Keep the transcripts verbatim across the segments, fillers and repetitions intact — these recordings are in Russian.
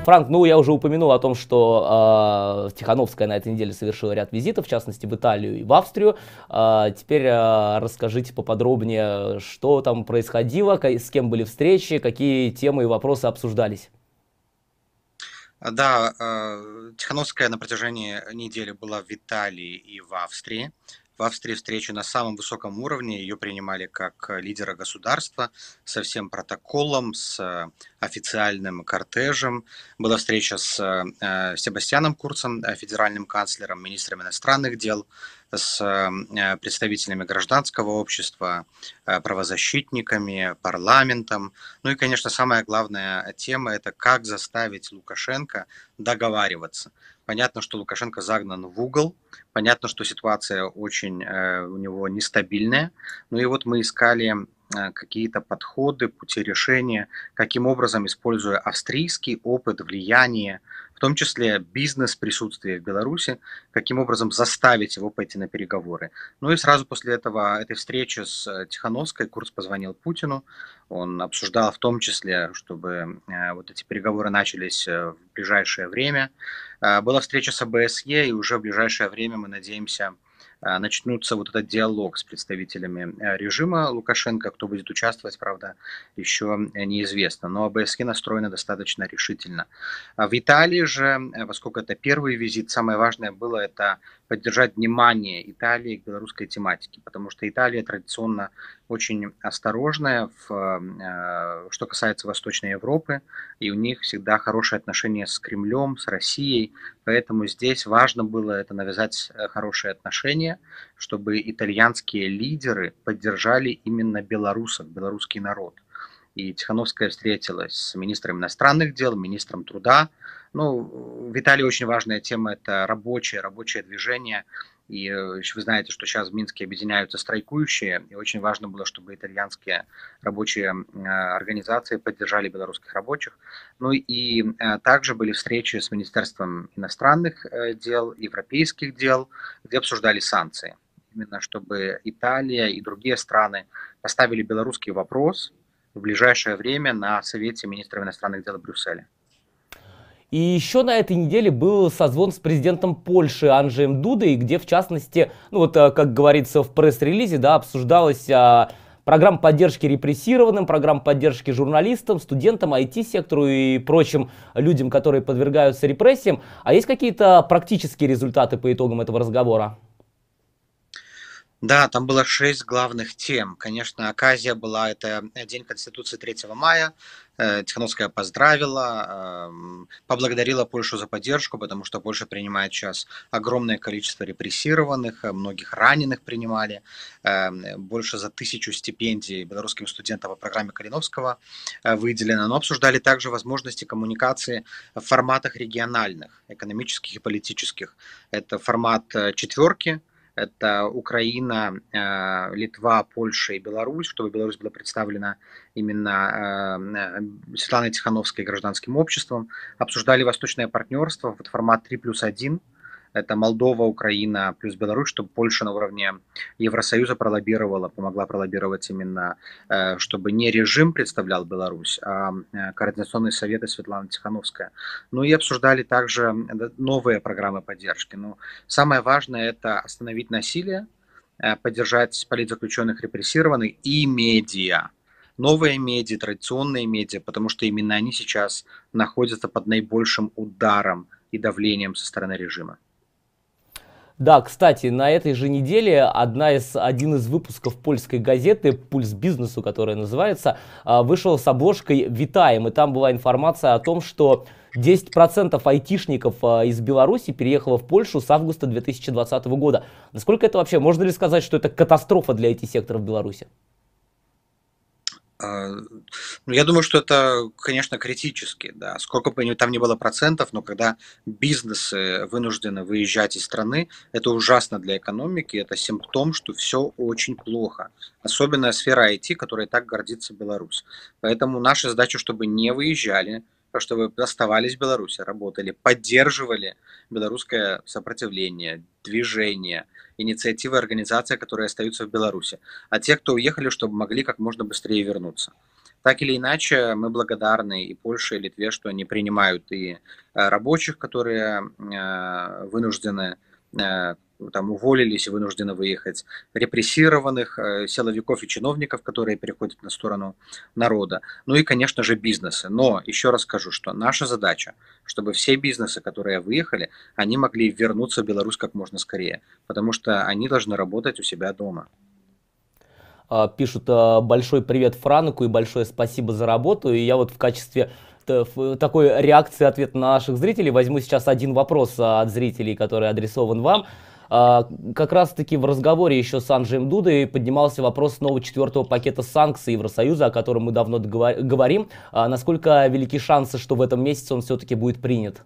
Франк, ну я уже упомянул о том, что э, Тихановская на этой неделе совершила ряд визитов, в частности в Италию и в Австрию. Э, теперь э, расскажите поподробнее, что там происходило, с кем были встречи, какие темы и вопросы обсуждались. Да, э, Тихановская на протяжении недели была в Италии и в Австрии. В Австрии встреча на самом высоком уровне. Ее принимали как лидера государства со всем протоколом, с э, официальным кортежем. Была встреча с э, Себастьяном Курцем, э, федеральным канцлером, министром иностранных дел, с э, представителями гражданского общества, э, правозащитниками, парламентом. Ну и, конечно, самая главная тема – это как заставить Лукашенко договариваться. Понятно, что Лукашенко загнан в угол, понятно, что ситуация очень э, у него нестабильная. Ну и вот мы искали э, какие-то подходы, пути решения, каким образом, используя австрийский опыт, влияние, в том числе бизнес-присутствие в Беларуси, каким образом заставить его пойти на переговоры. Ну и сразу после этого, этой встречи с Тихановской Курц позвонил Путину. Он обсуждал в том числе, чтобы э, вот эти переговоры начались э, в ближайшее время. Э, Была встреча с ОБСЕ, и уже в ближайшее время мы надеемся э, начнется вот этот диалог с представителями э, режима Лукашенко. Кто будет участвовать, правда, еще э, неизвестно. Но ОБСЕ настроена достаточно решительно. А в Италии же, э, поскольку это первый визит, самое важное было это поддержать внимание Италии к белорусской тематике, потому что Италия традиционно очень осторожная, в, э, что касается Восточной Европы, и у них всегда хорошие отношения с Кремлем, с Россией, поэтому здесь важно было это навязать э, хорошие отношения, чтобы итальянские лидеры поддержали именно белорусов, белорусский народ. И Тихановская встретилась с министром иностранных дел, министром труда. Ну, в Италии очень важная тема – это рабочее, рабочее движение. И э, вы знаете, что сейчас в Минске объединяются страйкующие, и очень важно было, чтобы итальянские рабочие э, организации поддержали белорусских рабочих. Ну и э, также были встречи с Министерством иностранных э, дел, европейских дел, где обсуждали санкции. Именно чтобы Италия и другие страны поставили белорусский вопрос в ближайшее время на Совете министров иностранных дел в Брюсселе. И еще на этой неделе был созвон с президентом Польши Анджеем Дудой, где, в частности, ну вот, э, как говорится в пресс-релизе, да, обсуждалась а, программа поддержки репрессированным, программа поддержки журналистам, студентам, ай ти-сектору и прочим людям, которые подвергаются репрессиям. А есть какие-то практические результаты по итогам этого разговора? Да, там было шесть главных тем. Конечно, оказия была, это День Конституции третьего мая. Э, Тихановская поздравила, эм, поблагодарила Польшу за поддержку, потому что Польша принимает сейчас огромное количество репрессированных, э, многих раненых принимали, эм, больше за тысячу стипендий белорусским студентам по программе Калиновского э, выделено. Но обсуждали также возможности коммуникации в форматах региональных, экономических и политических. Это формат э, четверки, это Украина, э, Литва, Польша и Беларусь, чтобы Беларусь была представлена именно э, Светланой Тихановской гражданским обществом. Обсуждали восточное партнерство, вот формат три плюс один. Это Молдова, Украина плюс Беларусь, чтобы Польша на уровне Евросоюза пролоббировала, помогла пролоббировать именно, э, чтобы не режим представлял Беларусь, а э, Координационный совет и Светлана Тихановская. Ну и обсуждали также новые программы поддержки. Ну, самое важное – это остановить насилие, э, поддержать политзаключенных, репрессированных и медиа. Новые медиа, традиционные медиа, потому что именно они сейчас находятся под наибольшим ударом и давлением со стороны режима. Да, кстати, на этой же неделе одна из, один из выпусков польской газеты «Пульс бизнесу», которая называется, а, вышел с обложкой «Витаем». И там была информация о том, что десять процентов айтишников а, из Беларуси переехало в Польшу с августа две тысячи двадцатого года. Насколько это вообще, можно ли сказать, что это катастрофа для ай ти-сектора в Беларуси? А, ну, я думаю, что это, конечно, критически, да. Сколько бы ни- там ни было процентов, но когда бизнесы вынуждены выезжать из страны, это ужасно для экономики, это симптом, что все очень плохо. Особенно сфера ай ти, которой так гордится Беларусь. Поэтому наша задача, чтобы не выезжали, а чтобы оставались в Беларуси, работали, поддерживали белорусское сопротивление, движение, инициативы, организации, которые остаются в Беларуси, а те, кто уехали, чтобы могли как можно быстрее вернуться. Так или иначе, мы благодарны и Польше, и Литве, что они принимают и э, рабочих, которые э, вынуждены э, там уволились и вынуждены выехать, репрессированных, э, силовиков и чиновников, которые переходят на сторону народа, ну и, конечно же, бизнесы. Но еще раз скажу, что наша задача, чтобы все бизнесы, которые выехали, они могли вернуться в Беларусь как можно скорее, потому что они должны работать у себя дома. А, Пишут а, большой привет Франку и большое спасибо за работу. И я вот в качестве т- ф- такой реакции, ответа на наших зрителей возьму сейчас один вопрос а, от зрителей, который адресован вам. А, Как раз-таки в разговоре еще с Анджеем Дудой поднимался вопрос нового четвертого пакета санкций Евросоюза, о котором мы давно договор- говорим. А Насколько велики шансы, что в этом месяце он все-таки будет принят?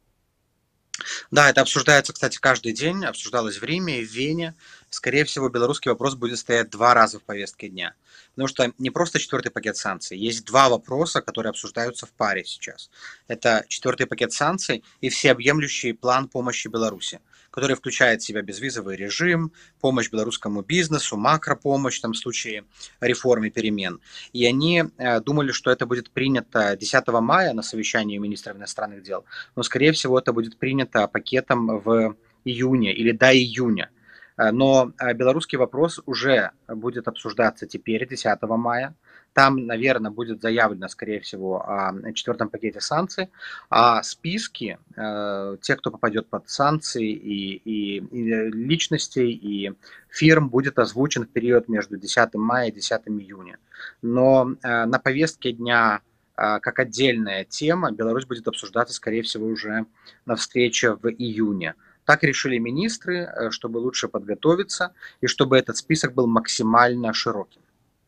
Да, это обсуждается, кстати, каждый день, обсуждалось в Риме и в Вене. Скорее всего, белорусский вопрос будет стоять два раза в повестке дня. Потому что не просто четвертый пакет санкций, есть два вопроса, которые обсуждаются в паре сейчас. Это четвертый пакет санкций и всеобъемлющий план помощи Беларуси, который включает в себя безвизовый режим, помощь белорусскому бизнесу, макропомощь там, в случае реформ и перемен. И они э, думали, что это будет принято десятого мая на совещании министров иностранных дел, но, скорее всего, это будет принято пакетом в июне или до июня. Э, Но э, белорусский вопрос уже будет обсуждаться теперь, десятого мая. Там, наверное, будет заявлено, скорее всего, о четвертом пакете санкций, а списки э, тех, кто попадет под санкции, и, и, и личностей, и фирм, будет озвучен в период между десятого мая и десятого июня. Но э, на повестке дня э, как отдельная тема Беларусь будет обсуждаться, скорее всего, уже на встрече в июне. Так решили министры, э, чтобы лучше подготовиться и чтобы этот список был максимально широким.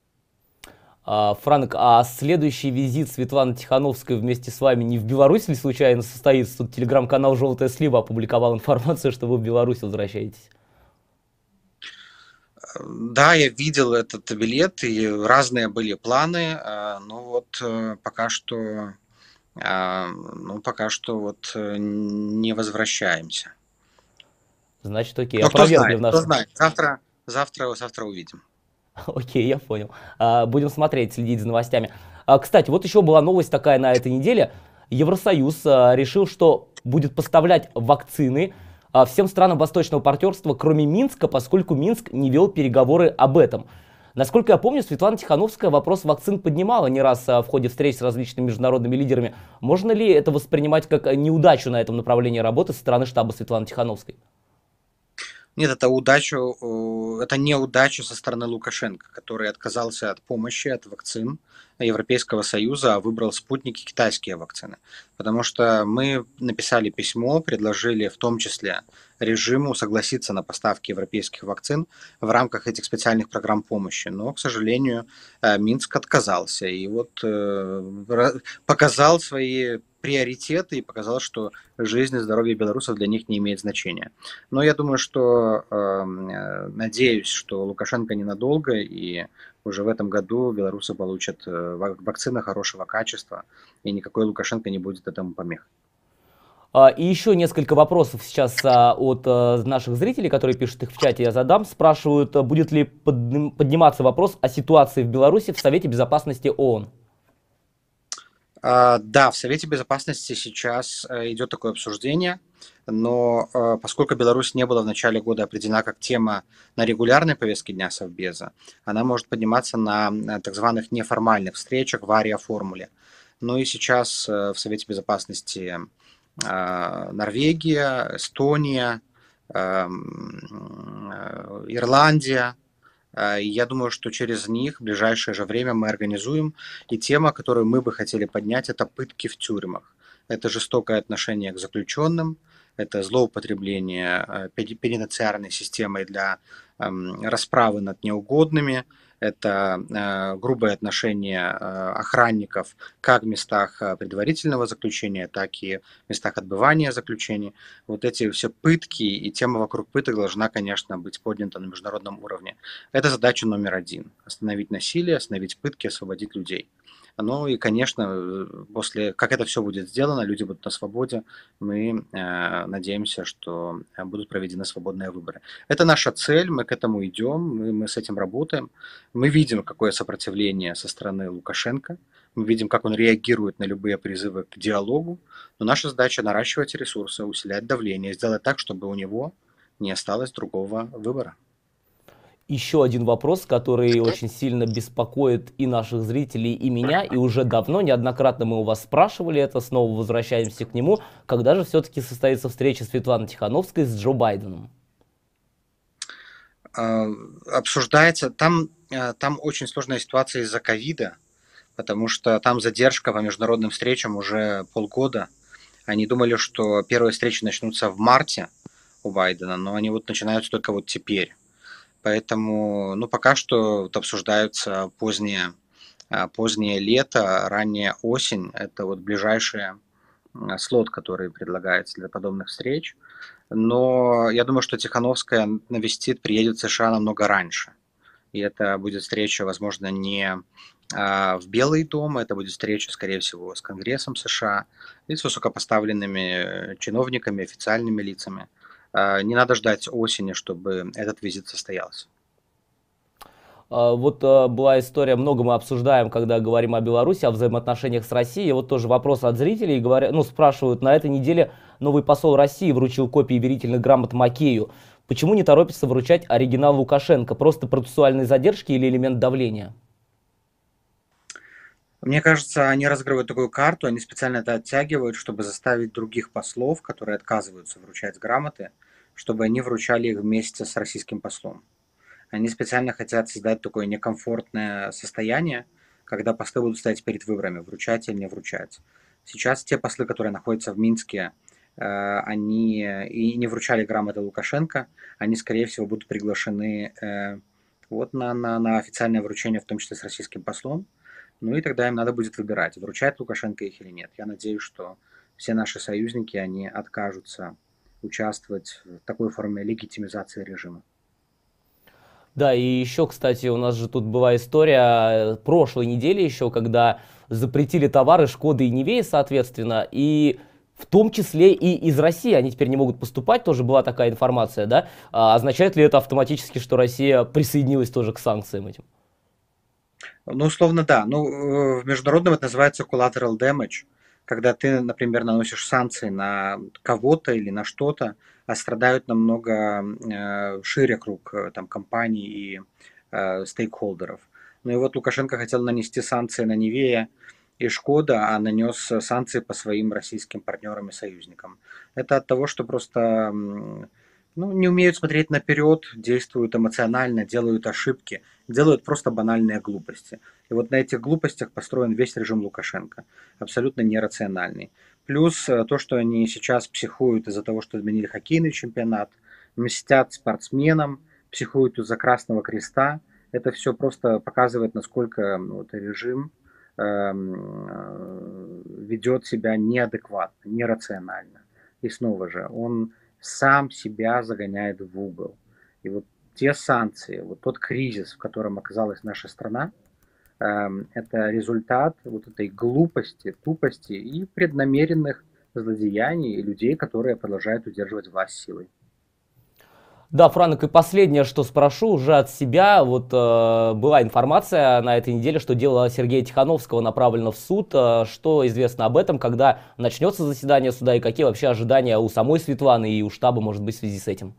А, Франк, а следующий визит Светланы Тихановской вместе с вами не в Беларусь ли случайно состоится? Тут телеграм-канал «Желтая слива» опубликовал информацию, что вы в Беларусь возвращаетесь. Да, я видел этот билет, и разные были планы, э, но вот э, пока что, э, ну, пока что вот э, не возвращаемся. Значит, окей, Но кто опровергли знает, в кто нашем... знает, завтра, завтра, завтра увидим. Окей, я понял. А, Будем смотреть, следить за новостями. А, Кстати, вот еще была новость такая на этой неделе. Евросоюз а, решил, что будет поставлять вакцины а, всем странам Восточного партнерства, кроме Минска, поскольку Минск не вел переговоры об этом. Насколько я помню, Светлана Тихановская вопрос вакцин поднимала не раз а, в ходе встреч с различными международными лидерами. Можно ли это воспринимать как неудачу на этом направлении работы со стороны штаба Светланы Тихановской? Нет, это удачу, э, это неудача со стороны Лукашенко, который отказался от помощи, от вакцин Европейского Союза, а выбрал спутники китайские вакцины. Потому что мы написали письмо, предложили в том числе режиму согласиться на поставки европейских вакцин в рамках этих специальных программ помощи. Но, к сожалению, э, Минск отказался и вот э, ра- показал свои приоритеты и показал, что жизнь и здоровье белорусов для них не имеет значения. Но я думаю, что, эм, э, надеюсь, что Лукашенко ненадолго, и уже в этом году белорусы получат э, вак- вакцины хорошего качества, и никакой Лукашенко не будет этому помех. А, И еще несколько вопросов сейчас а, от а, наших зрителей, которые пишут их в чате, я задам. Спрашивают, а, будет ли подним- подниматься вопрос о ситуации в Беларуси в Совете Безопасности ООН. А, Да, в Совете Безопасности сейчас э, идет такое обсуждение, но э, поскольку Беларусь не была в начале года определена как тема на регулярной повестке дня Совбеза, она может подниматься на э, так званых неформальных встречах в Ария-формуле. Ну и сейчас э, в Совете Безопасности э, Норвегия, Эстония, эм, э, Ирландия. Э, и Я думаю, что через них в ближайшее же время мы организуем. И тема, которую мы бы хотели поднять, это пытки в тюрьмах. Это жестокое отношение к заключенным, это злоупотребление э, пени- пенитенциарной системой для эм, расправы над неугодными, это э, грубое отношение э, охранников как в местах э, предварительного заключения, так и в местах отбывания заключений. Вот эти все пытки и тема вокруг пыток должна, конечно, быть поднята на международном уровне. Это задача номер один. Остановить насилие, остановить пытки, освободить людей. Ну и, конечно, э, после, как это все будет сделано, люди будут на свободе, мы э, надеемся, что э, будут проведены свободные выборы. Это наша цель, мы к этому идем, мы, мы с этим работаем. Мы видим, какое сопротивление со стороны Лукашенко, мы видим, как он реагирует на любые призывы к диалогу, но наша задача наращивать ресурсы, усилять давление, сделать так, чтобы у него не осталось другого выбора. Еще один вопрос, который очень сильно беспокоит и наших зрителей, и меня, и уже давно, неоднократно мы у вас спрашивали это, снова возвращаемся к нему. Когда же все-таки состоится встреча Светланы Тихановской с Джо Байденом? А, Обсуждается, там, э, там очень сложная ситуация из-за ковида, потому что там задержка по международным встречам уже полгода. Они думали, что первые встречи начнутся в марте у Байдена, но они вот начинаются только вот теперь. Поэтому, ну, пока что вот обсуждаются позднее, а, позднее лето, ранняя осень. Это вот ближайший а, слот, который предлагается для подобных встреч. Но я думаю, что Тихановская навестит, приедет в США намного раньше. И это будет встреча, возможно, не а, в Белый дом, это будет встреча, скорее всего, с Конгрессом США и с высокопоставленными чиновниками, официальными лицами. А, Не надо ждать осени, чтобы этот визит состоялся. А, Вот а, была история, много мы обсуждаем, когда говорим о Беларуси, о взаимоотношениях с Россией. Вот тоже вопрос от зрителей, говорят, ну, спрашивают, на этой неделе новый посол России вручил копии верительных грамот Макею. Почему не торопится вручать оригинал Лукашенко? Просто процессуальные задержки или элемент давления? Мне кажется, они разыгрывают такую карту, они специально это оттягивают, чтобы заставить других послов, которые отказываются вручать грамоты, чтобы они вручали их вместе с российским послом. Они специально хотят создать такое некомфортное состояние, когда послы будут стоять перед выборами, вручать или не вручать. Сейчас те послы, которые находятся в Минске, э, они и не вручали грамоты Лукашенко, они, скорее всего, будут приглашены э, вот на, на, на официальное вручение, в том числе с российским послом. Ну и тогда им надо будет выбирать, вручать Лукашенко их или нет. Я надеюсь, что все наши союзники, они откажутся участвовать в такой форме легитимизации режима. Да, и еще, кстати, у нас же тут была история э, прошлой недели еще, когда запретили товары Шкоды и Нивеи, соответственно, и в том числе и из России они теперь не могут поступать, тоже была такая информация, да? А означает ли это автоматически, что Россия присоединилась тоже к санкциям этим? Ну, условно, да. Ну, э, в международном это называется collateral damage, когда ты, например, наносишь санкции на кого-то или на что-то, а страдают намного э, шире круг э, там, компаний и э, стейкхолдеров. Ну и вот Лукашенко хотел нанести санкции на Нивея и Шкода, а нанес санкции по своим российским партнерам и союзникам. Это от того, что просто м, ну, не умеют смотреть наперед, действуют эмоционально, делают ошибки, делают просто банальные глупости. И вот на этих глупостях построен весь режим Лукашенко, абсолютно нерациональный. Плюс э, то, что они сейчас психуют из-за того, что изменили хоккейный чемпионат, мстят спортсменам, психуют из-за Красного Креста, это все просто показывает, насколько ну, вот, режим эм, э, ведет себя неадекватно, нерационально. И снова же, он сам себя загоняет в угол. И вот те санкции, вот тот кризис, в котором оказалась наша страна, эм, это результат вот этой глупости, тупости и преднамеренных злодеяний людей, которые продолжают удерживать власть силой. Да, Франк, и последнее, что спрошу уже от себя. Вот э, была информация на этой неделе, что дело Сергея Тихановского направлено в суд. Э, что известно об этом, когда начнется заседание суда и какие вообще ожидания у самой Светланы и у штаба, может быть, в связи с этим?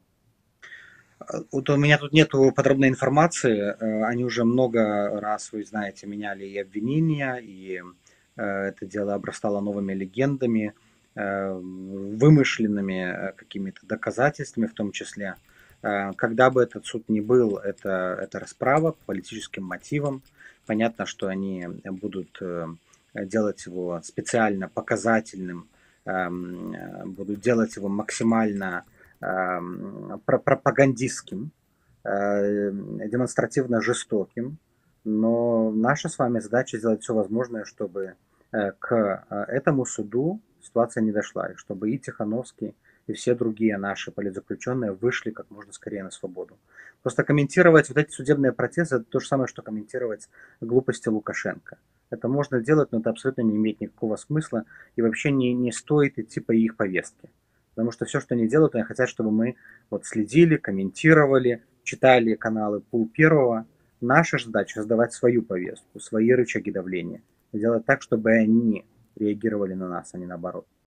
Вот у меня тут нету подробной информации. Э, Они уже много раз, вы знаете, меняли и обвинения, и э, это дело обрастало новыми легендами, э, вымышленными э, какими-то доказательствами в том числе. Э, Когда бы этот суд ни был, это, это расправа по политическим мотивам. Понятно, что они будут э, делать его специально показательным, эм, э, будут делать его максимально эм, пропагандистским, э, демонстративно жестоким, но наша с вами задача сделать все возможное, чтобы э, к э, этому суду ситуация не дошла, и чтобы и Тихановский, и все другие наши политзаключенные вышли как можно скорее на свободу. Просто комментировать вот эти судебные процессы, это то же самое, что комментировать глупости Лукашенко. Это можно делать, но это абсолютно не имеет никакого смысла и вообще не, не стоит идти по их повестке. Потому что все, что они делают, они хотят, чтобы мы вот следили, комментировали, читали каналы Пул Первого. Наша задача создавать свою повестку, свои рычаги давления. Делать так, чтобы они реагировали на нас, а не наоборот.